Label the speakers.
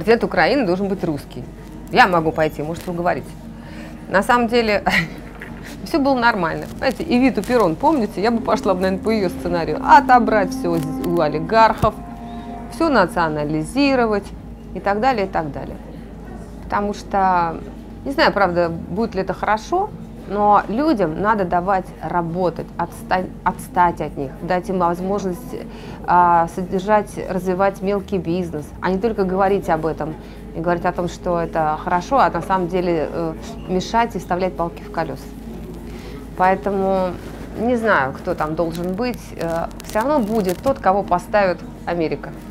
Speaker 1: президент Украины должен быть русский. Я могу пойти, может, вы говорите. На самом деле, все было нормально. Знаете, Эвиту Перрон, помните? Я бы пошла, наверное, по ее сценарию. Отобрать все у олигархов, все национализировать и так далее, и так далее. Потому что, не знаю, правда, будет ли это хорошо, но людям надо давать работать, отстать от них, дать им возможность содержать, развивать мелкий бизнес, а не только говорить об этом и говорить о том, что это хорошо, а на самом деле мешать и вставлять палки в колеса. Поэтому не знаю, кто там должен быть, все равно будет тот, кого поставит Америка.